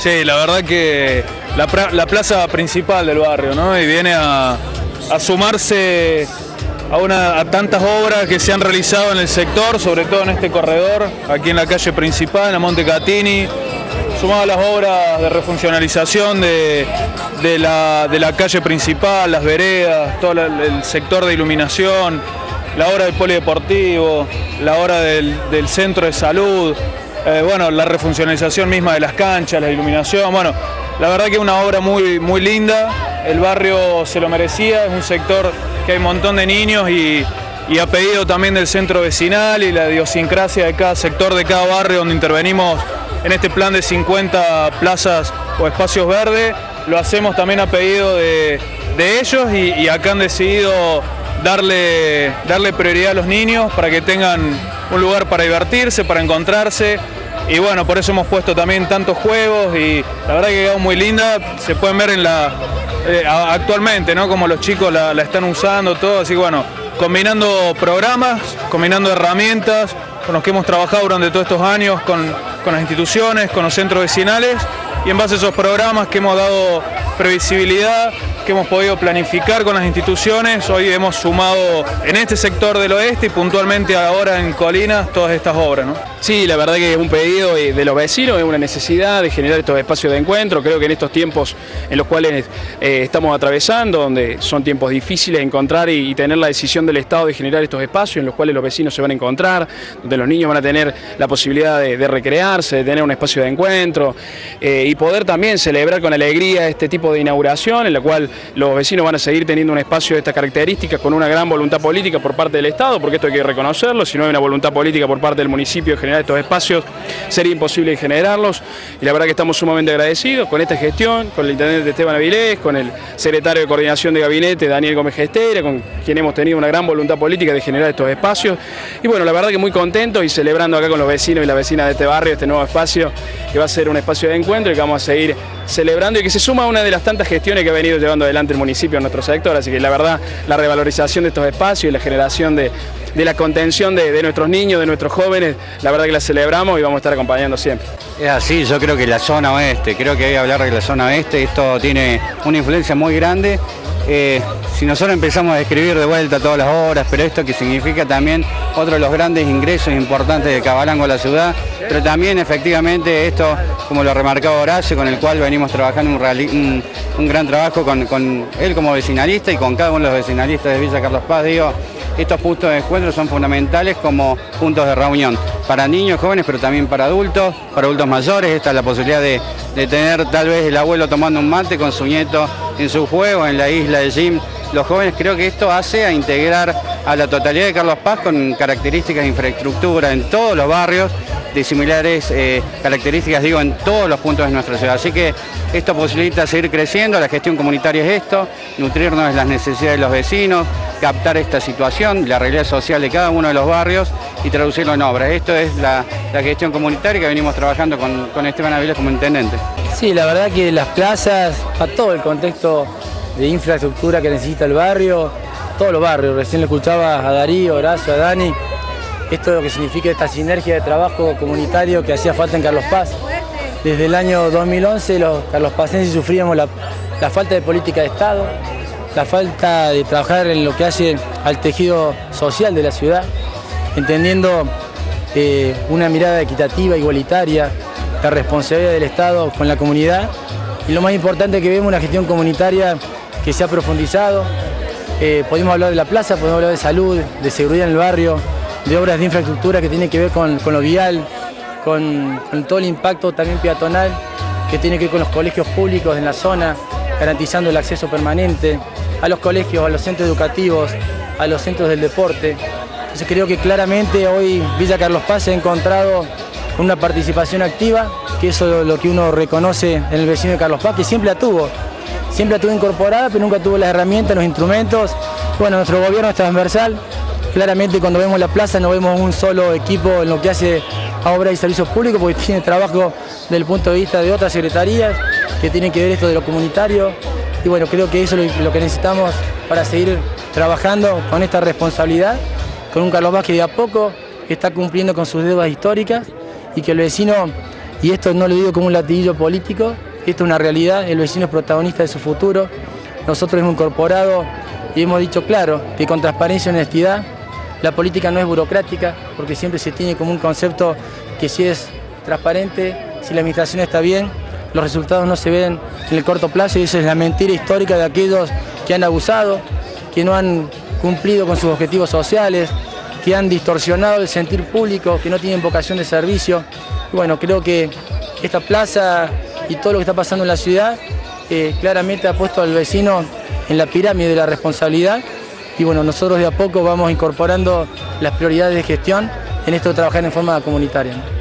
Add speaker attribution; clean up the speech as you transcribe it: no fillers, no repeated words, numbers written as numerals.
Speaker 1: Sí, la verdad que la plaza principal del barrio, ¿no? Y viene a sumarse a tantas obras que se han realizado en el sector, sobre todo en este corredor, aquí en la calle principal, en la Monte Catini, sumado a las obras de refuncionalización de la calle principal, las veredas, todo el sector de iluminación, la obra del polideportivo, la obra del centro de salud, bueno, la refuncionalización misma de las canchas, la iluminación, bueno, la verdad que es una obra muy, muy linda, el barrio se lo merecía, es un sector que hay un montón de niños y a pedido también del centro vecinal y la idiosincrasia de cada sector, de cada barrio donde intervenimos en este plan de 50 plazas o espacios verdes, lo hacemos también a pedido de ellos y acá han decidido darle prioridad a los niños para que tengan un lugar para divertirse, para encontrarse. Y bueno, por eso hemos puesto también tantos juegos y la verdad que quedó muy linda, se pueden ver actualmente, ¿no? Como los chicos la están usando, todo, así que bueno, combinando programas, combinando herramientas con los que hemos trabajado durante todos estos años con las instituciones, con los centros vecinales y en base a esos programas que hemos dado previsibilidad, que hemos podido planificar con las instituciones, hoy hemos sumado en este sector del oeste y puntualmente ahora en Colinas todas estas obras, ¿no?
Speaker 2: Sí, la verdad que es un pedido de los vecinos, es una necesidad de generar estos espacios de encuentro. Creo que en estos tiempos en los cuales estamos atravesando, donde son tiempos difíciles, encontrar y tener la decisión del Estado de generar estos espacios en los cuales los vecinos se van a encontrar, donde los niños van a tener la posibilidad de recrearse, de tener un espacio de encuentro y poder también celebrar con alegría este tipo de inauguración en la cual los vecinos van a seguir teniendo un espacio de estas características con una gran voluntad política por parte del Estado, porque esto hay que reconocerlo, si no hay una voluntad política por parte del municipio de generar estos espacios, sería imposible generarlos y la verdad que estamos sumamente agradecidos con esta gestión, con el intendente Esteban Avilés, con el secretario de Coordinación de Gabinete Daniel Gómez Gestera, con quien hemos tenido una gran voluntad política de generar estos espacios y bueno, la verdad que muy contentos y celebrando acá con los vecinos y las vecinas de este barrio, este nuevo espacio que va a ser un espacio de encuentro y que vamos a seguir celebrando y que se suma a una de las tantas gestiones que ha venido llevando adelante el municipio en nuestro sector, así que la verdad la revalorización de estos espacios y la generación de la contención de nuestros niños, de nuestros jóvenes, la verdad que la celebramos y vamos a estar acompañando siempre.
Speaker 3: Es así, yo creo que la zona oeste, creo que hay que hablar de la zona oeste, esto tiene una influencia muy grande. Si nosotros empezamos a describir de vuelta todas las obras, pero esto que significa también otro de los grandes ingresos importantes de Cabalango a la ciudad, pero también efectivamente esto, como lo remarcaba Horacio, con el cual venimos trabajando un gran trabajo con él como vecinalista y con cada uno de los vecinalistas de Villa Carlos Paz, digo, estos puntos de encuentro son fundamentales como puntos de reunión para niños, jóvenes, pero también para adultos mayores. Esta es la posibilidad de tener tal vez el abuelo tomando un mate con su nieto en su juego, en la isla de Jim. Los jóvenes creo que esto hace a integrar a la totalidad de Carlos Paz con características de infraestructura en todos los barrios, de similares características, digo, en todos los puntos de nuestra ciudad. Así que esto posibilita seguir creciendo, la gestión comunitaria es esto, nutrirnos de las necesidades de los vecinos, captar esta situación, la realidad social de cada uno de los barrios y traducirlo en obras. Esto es la gestión comunitaria que venimos trabajando con Esteban Avilés como intendente.
Speaker 4: Sí, la verdad que las plazas, a todo el contexto de infraestructura que necesita el barrio, todos los barrios, recién le escuchaba a Darío, a Horacio, a Dani, esto es lo que significa esta sinergia de trabajo comunitario que hacía falta en Carlos Paz. Desde el año 2011 los carlospacenses sufríamos la falta de política de Estado, la falta de trabajar en lo que hace al tejido social de la ciudad, entendiendo una mirada equitativa, igualitaria, la responsabilidad del Estado con la comunidad y lo más importante que vemos una gestión comunitaria que se ha profundizado. Podemos hablar de la plaza, podemos hablar de salud, de seguridad en el barrio, de obras de infraestructura que tienen que ver con lo vial, con todo el impacto también peatonal que tiene que ver con los colegios públicos en la zona, garantizando el acceso permanente a los colegios, a los centros educativos, a los centros del deporte. Entonces creo que claramente hoy Villa Carlos Paz se ha encontrado con una participación activa, que eso es lo que uno reconoce en el vecino de Carlos Paz, que siempre la tuvo incorporada, pero nunca tuvo las herramientas, los instrumentos. Bueno, nuestro gobierno es transversal. Claramente cuando vemos la plaza no vemos un solo equipo en lo que hace a obras y servicios públicos, porque tiene trabajo desde el punto de vista de otras secretarías que tienen que ver esto de lo comunitario. Y bueno, creo que eso es lo que necesitamos para seguir trabajando con esta responsabilidad, con un Carlos Paz que de a poco está cumpliendo con sus deudas históricas y que el vecino y esto no lo digo como un latiguillo político, esto es una realidad, el vecino es protagonista de su futuro. Nosotros hemos incorporado y hemos dicho claro que con transparencia y honestidad, la política no es burocrática, porque siempre se tiene como un concepto que si es transparente, si la administración está bien, los resultados no se ven en el corto plazo, y esa es la mentira histórica de aquellos que han abusado, que no han cumplido con sus objetivos sociales, que han distorsionado el sentir público, que no tienen vocación de servicio. Y bueno, creo que esta plaza y todo lo que está pasando en la ciudad claramente ha puesto al vecino en la pirámide de la responsabilidad, y bueno, nosotros de a poco vamos incorporando las prioridades de gestión en esto de trabajar en forma comunitaria, ¿no?